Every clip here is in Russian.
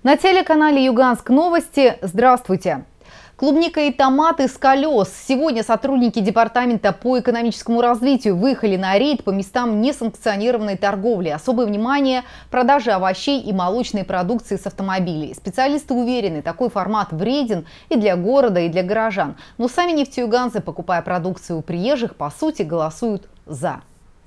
На телеканале «Юганск новости». Здравствуйте! Клубника и томаты с колес. Сегодня сотрудники Департамента по экономическому развитию выехали на рейд по местам несанкционированной торговли. Особое внимание – продаже овощей и молочной продукции с автомобилей. Специалисты уверены, такой формат вреден и для города, и для горожан. Но сами нефтеюганцы, покупая продукцию у приезжих, по сути голосуют «за».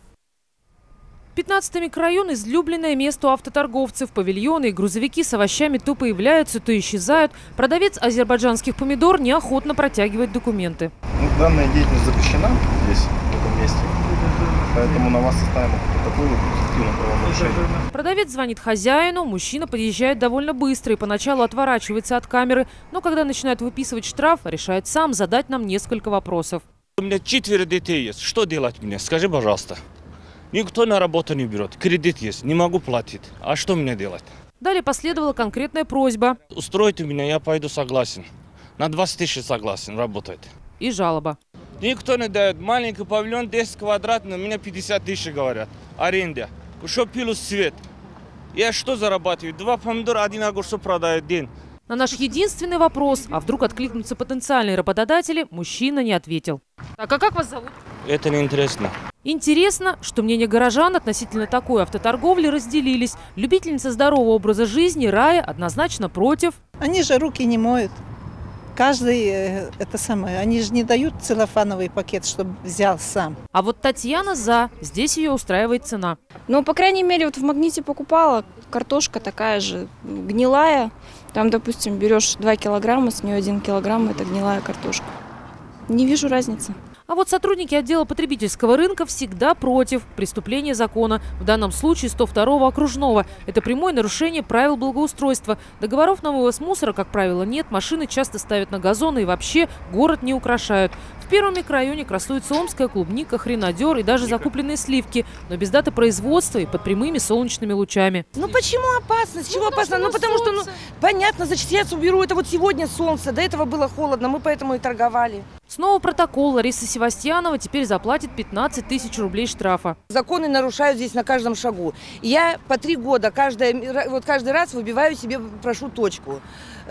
15-й микрорайон – излюбленное место у автоторговцев. Павильоны и грузовики с овощами то появляются, то исчезают. Продавец азербайджанских помидор неохотно протягивает документы. Данная деятельность запрещена здесь, в этом месте. Поэтому на вас составим такое административное правонарушение. Продавец звонит хозяину, мужчина подъезжает довольно быстро и поначалу отворачивается от камеры. Но когда начинает выписывать штраф, решает сам задать нам несколько вопросов. У меня 4 детей есть. Что делать мне? Скажи, пожалуйста. Никто на работу не берет. Кредит есть, не могу платить. А что мне делать? Далее последовала конкретная просьба. Устроите меня, я пойду согласен. На 20 тысяч согласен, работает. И жалоба. Никто не дает. Маленький павильон, 10 квадратных, меня 50 тысяч говорят. Аренда. Еще плюс свет. Я что зарабатываю? 2 помидора, 1 огурцов продаю в день. На наш единственный вопрос, а вдруг откликнутся потенциальные работодатели, мужчина не ответил. Так, а как вас зовут? Это неинтересно. Интересно, что мнения горожан относительно такой автоторговли разделились. Любительница здорового образа жизни Рая однозначно против. Они же руки не моют. Каждый они же не дают целлофановый пакет, чтобы взял сам. А вот Татьяна за. Здесь ее устраивает цена. Ну, по крайней мере, вот в Магните покупала. Картошка такая же гнилая. Там, допустим, берешь 2 килограмма, с нее 1 килограмм – это гнилая картошка. Не вижу разницы. А вот сотрудники отдела потребительского рынка всегда против преступления закона. В данном случае 102-го окружного. Это прямое нарушение правил благоустройства. Договоров на вывоз мусора, как правило, нет. Машины часто ставят на газоны и вообще город не украшают. В первом микрорайоне красуется омская клубника, хренадер и даже закупленные сливки. Но без даты производства и под прямыми солнечными лучами. Ну почему опасно? С чего опасно? Ну потому что, понятно, значит, я уберу. Это вот сегодня солнце. До этого было холодно, мы поэтому и торговали. Снова протокол. Лариса Севастьянова теперь заплатит 15 тысяч рублей штрафа. Законы нарушают здесь на каждом шагу. Я по 3 года каждый раз выбиваю себе, прошу точку.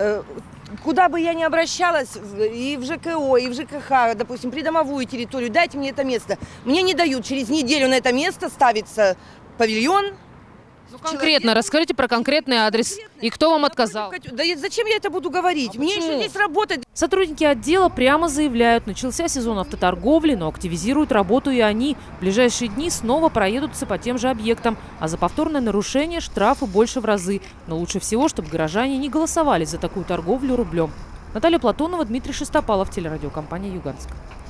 Куда бы я ни обращалась, и в ЖКО, и в ЖКХ, допустим, придомовую территорию, дайте мне это место. Мне не дают. Через неделю на это место ставится павильон. Ну, конкретно, расскажите про конкретный адрес. И кто вам отказал? Да зачем я это буду говорить? Мне еще здесь работать. Сотрудники отдела прямо заявляют, начался сезон автоторговли, но активизируют работу и они. В ближайшие дни снова проедутся по тем же объектам. А за повторное нарушение штрафы больше в разы. Но лучше всего, чтобы горожане не голосовали за такую торговлю рублем. Наталья Платонова, Дмитрий Шестопалов, телерадиокомпания «Юганск».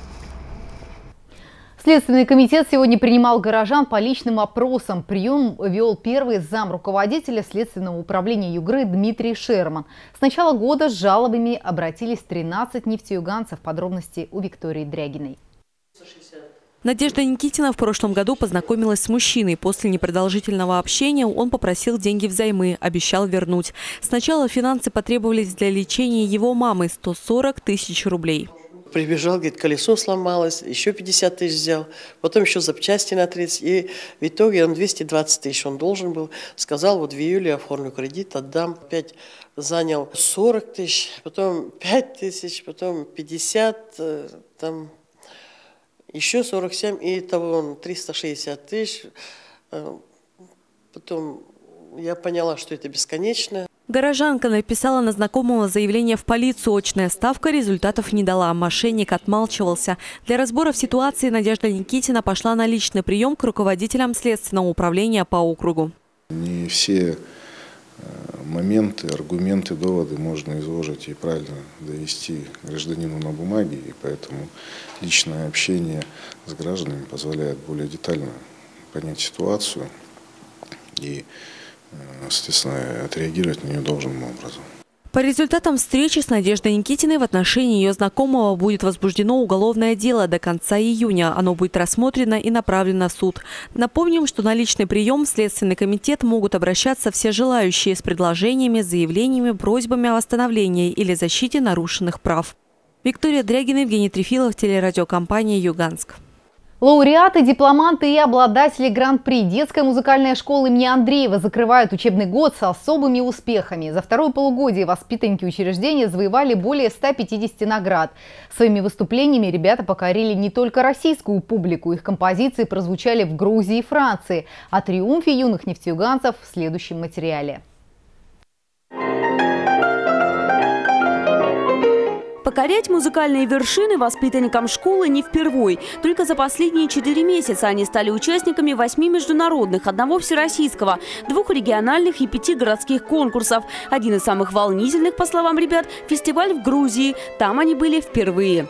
Следственный комитет сегодня принимал горожан по личным опросам. Прием вел первый зам руководителя Следственного управления Югры Дмитрий Шерман. С начала года с жалобами обратились 13 нефтеюганцев. Подробности у Виктории Дрягиной. Надежда Никитина в прошлом году познакомилась с мужчиной. После непродолжительного общения он попросил деньги взаймы, обещал вернуть. Сначала финансы потребовались для лечения его мамы – 140 тысяч рублей. Прибежал, говорит, колесо сломалось, еще 50 тысяч взял, потом еще запчасти на 30. И в итоге он 220 тысяч он должен был. Сказал, вот в июле оформлю кредит, отдам. Опять занял 40 тысяч, потом 5 тысяч, потом 50, там еще 47, и того он 360 тысяч. Потом я поняла, что это бесконечно. Горожанка написала на знакомого заявление в полицию. Очная ставка результатов не дала. Мошенник отмалчивался. Для разбора ситуации Надежда Никитина пошла на личный прием к руководителям Следственного управления по округу. Не все моменты, аргументы, доводы можно изложить и правильно довести гражданину на бумаге. И поэтому личное общение с гражданами позволяет более детально понять ситуацию и, соответственно, отреагировать на нее должным образом. По результатам встречи с Надеждой Никитиной в отношении ее знакомого будет возбуждено уголовное дело до конца июня. Оно будет рассмотрено и направлено в суд. Напомним, что на личный прием в Следственный комитет могут обращаться все желающие с предложениями, заявлениями, просьбами о восстановлении или защите нарушенных прав. Виктория Дрягина, Евгений Трефилов, телерадиокомпания «Юганск». Лауреаты, дипломанты и обладатели гран-при детская музыкальная школа имени Андреева закрывают учебный год с особыми успехами. За второе полугодие воспитанники учреждения завоевали более 150 наград. Своими выступлениями ребята покорили не только российскую публику. Их композиции прозвучали в Грузии и Франции. О триумфе юных нефтеюганцев в следующем материале. Покорять музыкальные вершины воспитанникам школы не впервой. Только за последние 4 месяца они стали участниками 8 международных, 1 всероссийского, 2 региональных и 5 городских конкурсов. Один из самых волнительных, по словам ребят, фестиваль в Грузии. Там они были впервые.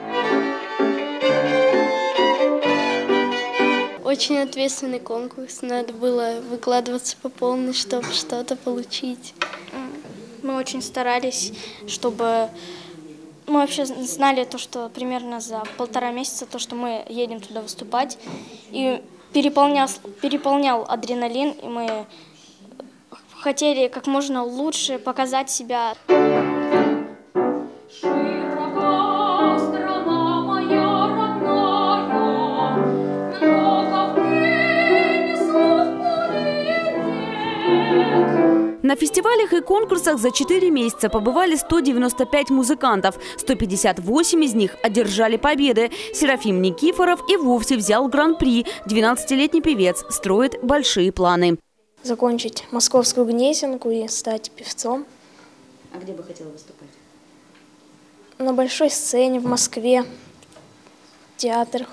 Очень ответственный конкурс. Надо было выкладываться по полной, чтобы что-то получить. Мы очень старались, чтобы... Мы вообще знали то, что примерно за 1,5 месяца, то, что мы едем туда выступать. И переполнял адреналин, и мы хотели как можно лучше показать себя. На фестивалях и конкурсах за 4 месяца побывали 195 музыкантов. 158 из них одержали победы. Серафим Никифоров и вовсе взял гран-при. 12-летний певец строит большие планы. Закончить московскую Гнесинку и стать певцом. А где бы хотела выступать? На большой сцене в Москве, в театрах.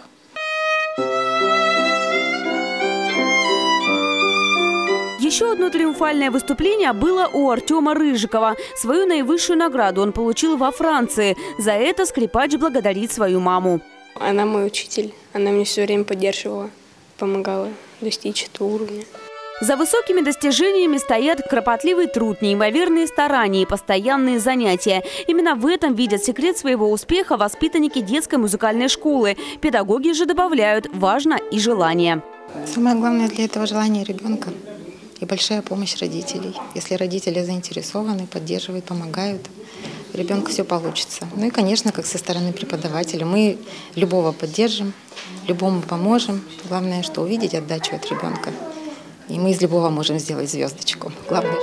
Еще одно триумфальное выступление было у Артема Рыжикова. Свою наивысшую награду он получил во Франции. За это скрипач благодарит свою маму. Она мой учитель. Она мне все время поддерживала, помогала достичь этого уровня. За высокими достижениями стоят кропотливый труд, неимоверные старания и постоянные занятия. Именно в этом видят секрет своего успеха воспитанники детской музыкальной школы. Педагоги же добавляют, важно и желание. Самое главное для этого желание ребенка. И большая помощь родителей. Если родители заинтересованы, поддерживают, помогают, у ребенка все получится. Ну и, конечно, как со стороны преподавателя, мы любого поддержим, любому поможем. Главное, что увидеть отдачу от ребенка. И мы из любого можем сделать звездочку. Главное.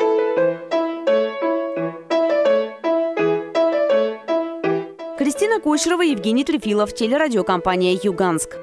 Кристина Кочерова, Евгений Трефилов, телерадиокомпания «Юганск».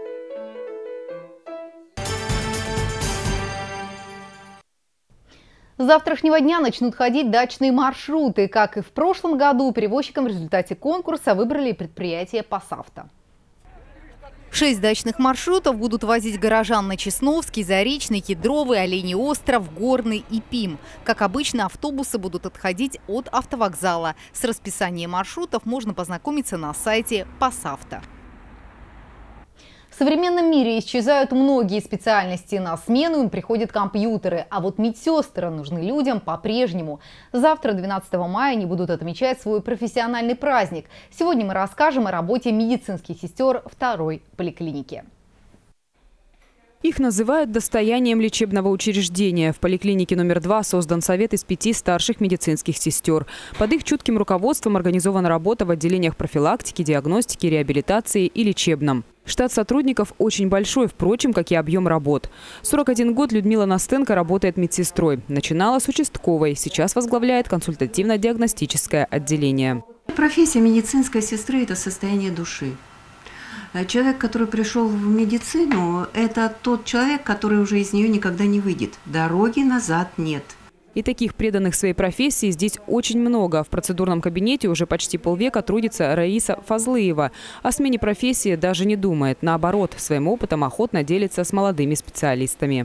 С завтрашнего дня начнут ходить дачные маршруты. Как и в прошлом году, перевозчиком в результате конкурса выбрали предприятие «Посавто». 6 дачных маршрутов будут возить горожан на Чесновский, Заречный, Кедровый, Оленей остров, Горный и Пим. Как обычно, автобусы будут отходить от автовокзала. С расписанием маршрутов можно познакомиться на сайте «Посавто». В современном мире исчезают многие специальности. На смену им приходят компьютеры. А вот медсестры нужны людям по-прежнему. Завтра, 12 мая, они будут отмечать свой профессиональный праздник. Сегодня мы расскажем о работе медицинских сестер 2-й поликлиники. Их называют достоянием лечебного учреждения. В поликлинике номер 2 создан совет из 5 старших медицинских сестер. Под их чутким руководством организована работа в отделениях профилактики, диагностики, реабилитации и лечебном. Штат сотрудников очень большой, впрочем, как и объем работ. 41 год Людмила Настенко работает медсестрой. Начинала с участковой, сейчас возглавляет консультативно-диагностическое отделение. Профессия медицинской сестры – это состояние души. Человек, который пришел в медицину, это тот человек, который уже из нее никогда не выйдет. Дороги назад нет. И таких преданных своей профессии здесь очень много. В процедурном кабинете уже почти полвека трудится Раиса Фазлыева. О смене профессии даже не думает. Наоборот, своим опытом охотно делится с молодыми специалистами.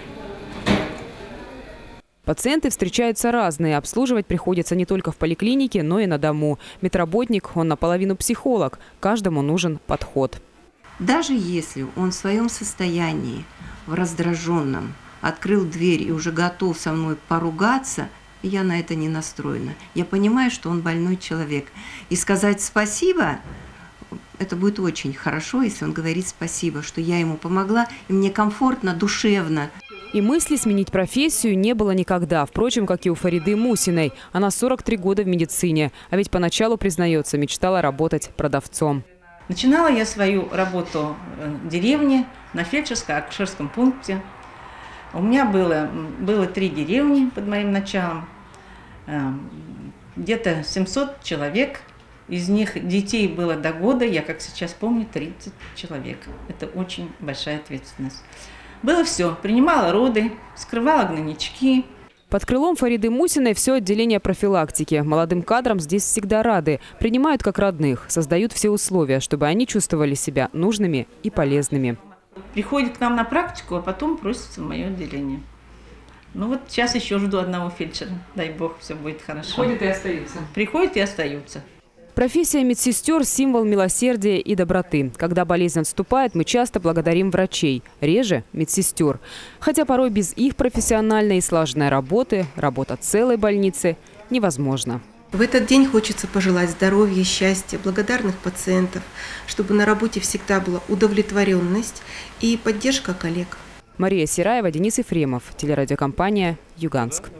Пациенты встречаются разные. Обслуживать приходится не только в поликлинике, но и на дому. Медработник, он наполовину психолог. Каждому нужен подход. Даже если он в своем состоянии, в раздраженном, открыл дверь и уже готов со мной поругаться, я на это не настроена. Я понимаю, что он больной человек. И сказать спасибо, это будет очень хорошо, если он говорит спасибо, что я ему помогла, и мне комфортно, душевно. И мысли сменить профессию не было никогда. Впрочем, как и у Фариды Мусиной. Она 43 года в медицине. А ведь поначалу, признается, мечтала работать продавцом. Начинала я свою работу в деревне, на фельдшерско-акушерском пункте. У меня было 3 деревни под моим началом, где-то 700 человек. Из них детей было до года, я как сейчас помню, 30 человек. Это очень большая ответственность. Было все. Принимала роды, скрывала гнойнички. Под крылом Фариды Мусиной все отделение профилактики. Молодым кадрам здесь всегда рады. Принимают как родных, создают все условия, чтобы они чувствовали себя нужными и полезными. Приходит к нам на практику, а потом просится в мое отделение. Ну вот сейчас еще жду одного фельдшера. Дай бог, все будет хорошо. Приходят и остаются. Приходят и остаются. Профессия медсестер – символ милосердия и доброты. Когда болезнь отступает, мы часто благодарим врачей, реже – медсестер. Хотя порой без их профессиональной и слаженной работы, работа целой больницы невозможна. В этот день хочется пожелать здоровья, счастья, благодарных пациентов, чтобы на работе всегда была удовлетворенность и поддержка коллег. Мария Сираева, Денис Ефремов, телерадиокомпания «Юганск».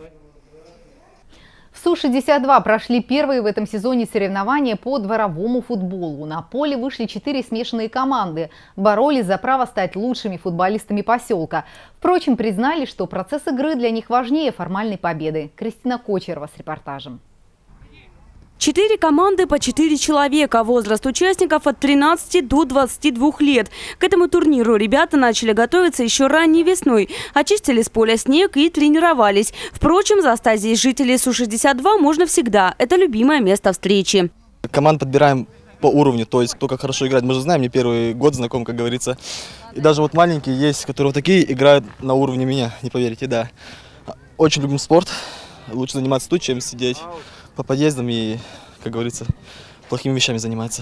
В Су-62 прошли первые в этом сезоне соревнования по дворовому футболу. На поле вышли 4 смешанные команды. Боролись за право стать лучшими футболистами поселка. Впрочем, признали, что процесс игры для них важнее формальной победы. Кристина Кочерова с репортажем. 4 команды по 4 человека. Возраст участников от 13 до 22 лет. К этому турниру ребята начали готовиться еще ранней весной. Очистили с поля снег и тренировались. Впрочем, застать здесь жителей Су-62 можно всегда. Это любимое место встречи. Команд подбираем по уровню, то есть кто как хорошо играет. Мы же знаем, мне первый год знаком, как говорится. И даже вот маленькие есть, которые вот такие играют на уровне меня, не поверите, да. Очень любим спорт. Лучше заниматься тут, чем сидеть по подъездам и, как говорится, плохими вещами заниматься.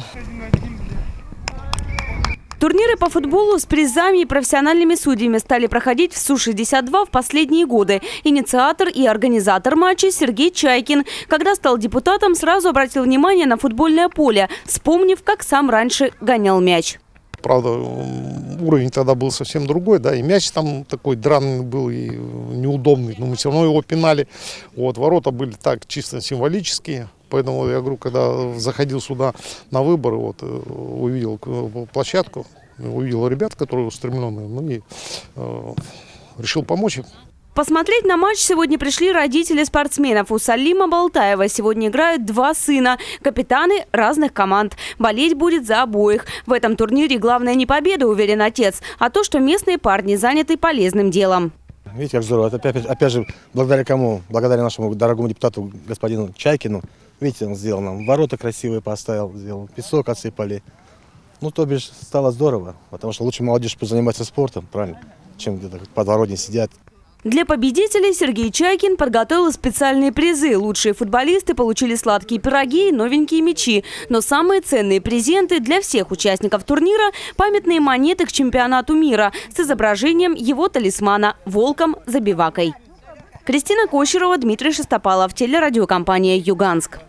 Турниры по футболу с призами и профессиональными судьями стали проходить в Су-62 в последние годы. Инициатор и организатор матча Сергей Чайкин. Когда стал депутатом, сразу обратил внимание на футбольное поле, вспомнив, как сам раньше гонял мяч. Правда, уровень тогда был совсем другой, да, и мяч там такой драный был и неудобный, но мы все равно его пинали. Вот, ворота были так чисто символические, поэтому я говорю, когда заходил сюда на выборы, вот, увидел площадку, увидел ребят, которые устремленные, ну и решил помочь им. Посмотреть на матч сегодня пришли родители спортсменов. У Салима Балтаева сегодня играют 2 сына, капитаны разных команд. Болеть будет за обоих. В этом турнире главное не победа, уверен отец, а то, что местные парни заняты полезным делом. Видите, как здорово. Это опять же, благодаря кому? Благодаря нашему дорогому депутату господину Чайкину. Видите, он сделал нам ворота красивые поставил, сделал, песок отсыпали. Ну, то бишь, стало здорово, потому что лучше молодежь пусть занимается спортом, правильно, чем где-то подворотне сидят. Для победителей Сергей Чайкин подготовил специальные призы. Лучшие футболисты получили сладкие пироги и новенькие мячи. Но самые ценные презенты для всех участников турнира – памятные монеты к чемпионату мира с изображением его талисмана – волком-забивакой. Кристина Кочерова, Дмитрий Шестопалов, телерадиокомпания «Юганск».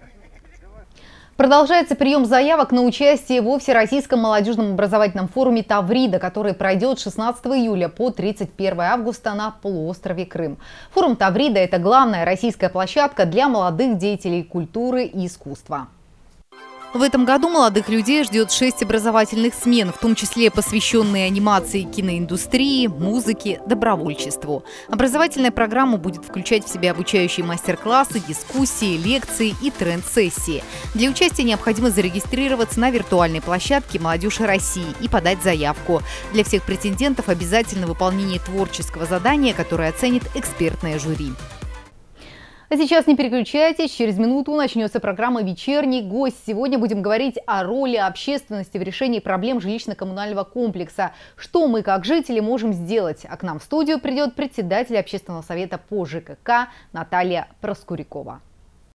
Продолжается прием заявок на участие во Всероссийском молодежном образовательном форуме «Таврида», который пройдет с 16 июля по 31 августа на полуострове Крым. Форум «Таврида» – это главная российская площадка для молодых деятелей культуры и искусства. В этом году молодых людей ждет 6 образовательных смен, в том числе посвященные анимации, киноиндустрии, музыке, добровольчеству. Образовательная программа будет включать в себя обучающие мастер-классы, дискуссии, лекции и тренд-сессии. Для участия необходимо зарегистрироваться на виртуальной площадке «Молодежь России» и подать заявку. Для всех претендентов обязательно выполнение творческого задания, которое оценит экспертное жюри. А сейчас не переключайтесь, через минуту начнется программа «Вечерний гость». Сегодня будем говорить о роли общественности в решении проблем жилищно-коммунального комплекса. Что мы, как жители, можем сделать? А к нам в студию придет председатель общественного совета по ЖКХ Наталья Проскурякова.